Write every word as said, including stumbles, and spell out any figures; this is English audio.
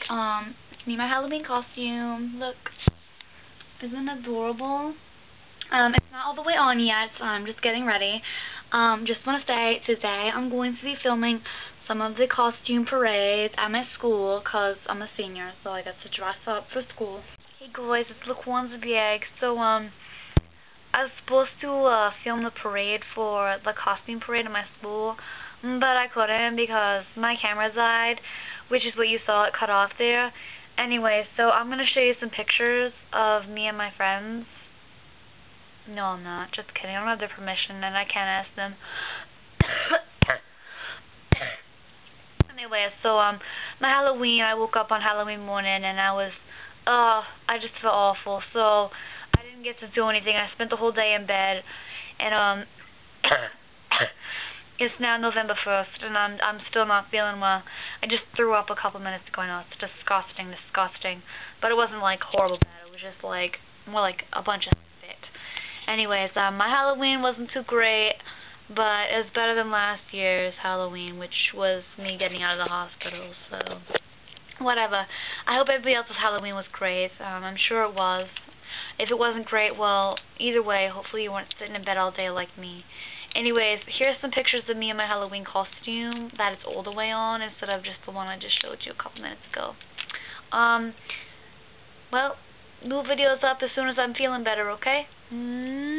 Um, it's me, my Halloween costume. Look, isn't it adorable? Um, it's not all the way on yet, so I'm just getting ready. Um, just want to say, today I'm going to be filming some of the costume parades at my school, because I'm a senior, so I get to dress up for school. Hey guys, it's LaquandaBag. So, um, I was supposed to, uh, film the parade for the costume parade at my school, but I couldn't because my camera died, which is what you saw, it cut off there. Anyway, so I'm going to show you some pictures of me and my friends. No, I'm not. Just kidding. I don't have their permission, and I can't ask them. Anyway, so, um, my Halloween, I woke up on Halloween morning, and I was, uh, I just felt awful, so I didn't get to do anything. I spent the whole day in bed, and, um, it's now November first, and I'm, I'm still not feeling well. I just threw up a couple minutes ago. I know, it's disgusting, disgusting, but it wasn't, like, horrible bad. It was just, like, more like a bunch of spit. Anyways, um, my Halloween wasn't too great, but it was better than last year's Halloween, which was me getting out of the hospital, so whatever. I hope everybody else's Halloween was great. Um, I'm sure it was. If it wasn't great, well, either way, hopefully you weren't sitting in bed all day like me. Anyways, here's some pictures of me in my Halloween costume that is all the way on instead of just the one I just showed you a couple minutes ago. Um, well, new videos up as soon as I'm feeling better, okay? Mm-hmm.